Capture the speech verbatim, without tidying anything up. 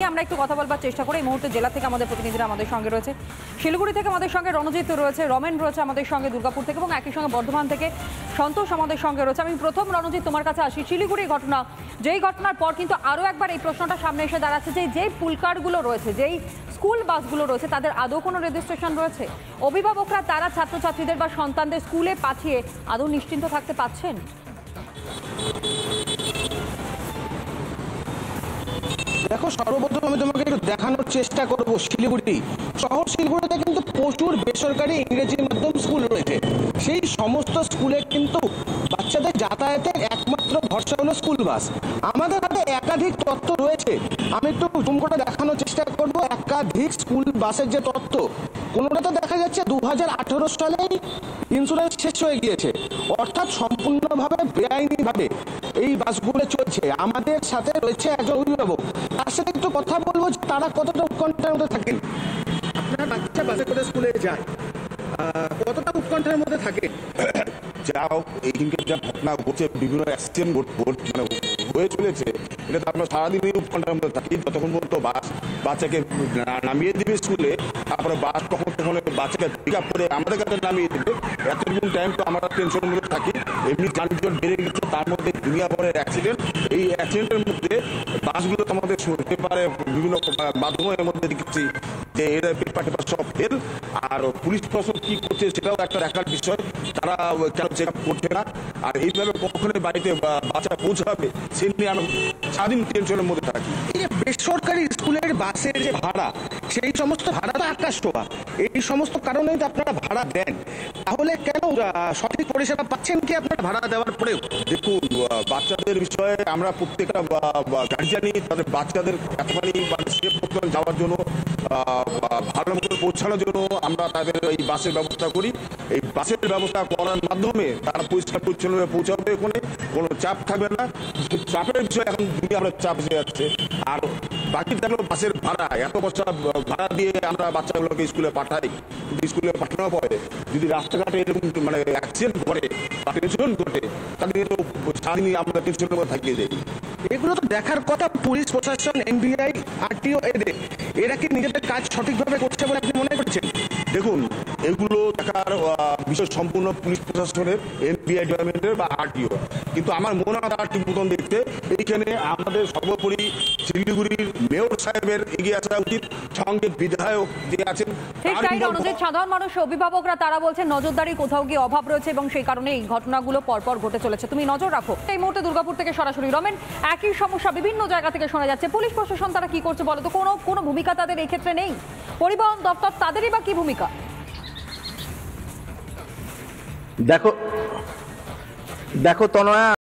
নিয়ে আমরা একটু কথা বলবার চেষ্টা করি। এই মুহূর্তে জেলা থেকে আমাদের প্রতিনিধিরা আমাদের সঙ্গে রয়েছে, শিলিগুড়ি থেকে আমাদের সঙ্গে রণজিৎ রয়েছে, রমেন রয়েছে আমাদের সঙ্গে দুর্গাপুর থেকে, এবং একই সঙ্গে বর্ধমান থেকে সন্তোষ আমাদের সঙ্গে রয়েছে। আমি প্রথম রণজিৎ তোমার কাছে আসি। শিলিগুড়ির ঘটনা, যেই ঘটনার পর কিন্তু আরও একবার এই প্রশ্নটা সামনে এসে দাঁড়াচ্ছে যে যেই পুলকারগুলো রয়েছে, যেই স্কুল বাসগুলো রয়েছে, তাদের আদৌ কোনো রেজিস্ট্রেশন রয়েছে? অভিভাবকরা তারা ছাত্রছাত্রীদের বা সন্তানদের স্কুলে পাঠিয়ে আদৌ নিশ্চিন্ত থাকতে পারছেন? দেখো, সর্বপ্রথম আমি তোমাকে একটু দেখানোর চেষ্টা করবো শিলিগুড়ি শহর। শিলিগুড়িতে কিন্তু প্রচুর বেসরকারি ইংরেজি মাধ্যম স্কুল রয়েছে। সেই সমস্ত স্কুলে কিন্তু বাচ্চাদের যাতায়াতের একমাত্র ভরসা হলো স্কুল বাস। আমাদের হাতে একাধিক তথ্য রয়েছে, আমি একটু জুম করে দেখানোর চেষ্টা করবো। একাধিক স্কুল বাসের যে তথ্য, কোনোটাতে দেখা যাচ্ছে দু হাজার আঠেরো সালেই ইন্স্যুরেন্স শেষ হয়ে গিয়েছে, অর্থাৎ সম্পূর্ণভাবে বেআইনিভাবে এই বাসগুলো চলছে। আমাদের সাথে রয়েছে একজন অভিভাবক, তার সাথে একটু কথা বলবো যে তারা কতটা উৎকণ্ঠার মধ্যে থাকেন। আপনার বাচ্চা বাসে করে স্কুলে যায়, কতটা উৎকণ্ঠার মধ্যে থাকে? যা হোক, এইদিনকে যা ঘটনা ঘটছে, বিভিন্ন অ্যাক্সিডেন্ট মানে হয়ে চলেছে, এটা তো আমরা সারাদিনই উৎকণ্ঠার মধ্যে থাকি। যতক্ষণ পর্যন্ত বাস বাচ্চাকে নামিয়ে দেবে স্কুলে, তারপরে বাস কখন তখন বাচ্চাকে পিক আপ করে আমাদের কাছে নামিয়ে দেবে, এতটুকু টাইম তো আমরা টেনশনের মধ্যে থাকি। এমনি যানজট বেড়ে গেছে, তার মধ্যে দুনিয়া ভরের অ্যাক্সিডেন্ট। এই অ্যাক্সিডেন্টের মধ্যে বাসগুলো তো আমাদের পেপারে বিভিন্ন মাধ্যমের মধ্যে দেখেছি যে এরা পেপার টেপার সব ফেল। আর পুলিশ প্রশাসন কি করছে সেটাও একটা দেখার বিষয়, তারা কেন চেক আপ করছে না। আর এইভাবে কখনোই বাড়িতে বাচ্চা পৌঁছাবে সে নিয়ে আমরা সারাদিন টেনশনের মধ্যে থাকি। এই যে বেসরকারি স্কুলের বাসের যে ভাড়া, সেই সমস্ত ভাড়া তো আকাশ ছোঁয়া। এই সমস্ত কারণেই তো আপনারা ভাড়া দেন, তাহলে কেন সঠিক পরিষেবা পাচ্ছেন কি আপনারা ভাড়া দেওয়ার পরেও? দেখুন, বাচ্চাদের বিষয়ে আমরা প্রত্যেকটা গার্জিয়ানই তাদের বাচ্চাদের এতখানি মানে সেফ মতন যাওয়ার জন্য, ভালো মতন পৌঁছানোর জন্য আমরা তাদের এই বাসের ব্যবস্থা করি। এই বাসের ব্যবস্থা করার মাধ্যমে তারা পরিষ্কার পরিচ্ছন্নভাবে পৌঁছাবে, ওখানে কোনো চাপ থাকবে না। চাপের বিষয়ে এখন দুনিয়া আমরা চাপ এসে যাচ্ছে। আর বাকি থাকলো বাসের ভাড়া, এত বছর ভাড়া দিয়ে আমরা বাচ্চাগুলোকে স্কুলে পাঠাই। স্কুলে পাঠানোর পরে যদি রাস্তাঘাটে এরকম মানে অ্যাক্সিডেন্ট ঘটে বা টেনশন ঘটে, তাদের তো সারাদিনই আমরা টেনশনের মধ্যে থাকিয়ে যাই। এগুলো তো দেখার কথা পুলিশ প্রশাসন, এনবিআই, আরটিও, এদের এরা কি নিজেদের কাজ সঠিকভাবে করছে বলে আপনি মনে করছেন? দেখুন, এগুলো দেখার বিষয় সম্পূর্ণ পুলিশ প্রশাসনের, এনবিআই ডিপার্টমেন্টের বা আরটিও। কিন্তু আমার মনে হয় আর ঠিক মতন দেখতে এইখানে আমাদের সর্বোপরি শিলিগুড়ির মেয়র সাহেবের এগিয়ে আসা উচিত, সঙ্গে বিধায়ক যে আছেন। ঠিক তাই রণজিৎ, সাধারণ মানুষ, অভিভাবকরা তারা বলছেন নজরদারি কোথাও গিয়ে অভাব রয়েছে এবং সেই কারণে এই ঘটনাগুলো পরপর ঘটে চলেছে। তুমি নজর রাখো। এই মুহূর্তে দুর্গাপুর থেকে সরাসরি রমেন, একই সমস্যা বিভিন্ন জায়গা থেকে শোনা যাচ্ছে। পুলিশ প্রশাসন তারা কি করছে বলো তো? কোনো কোনো ভূমিকা তাদের এই ক্ষেত্রে নেই? পরিবহন দপ্তর, তাদেরই বা কি ভূমিকা? দেখো দেখো তনয়া,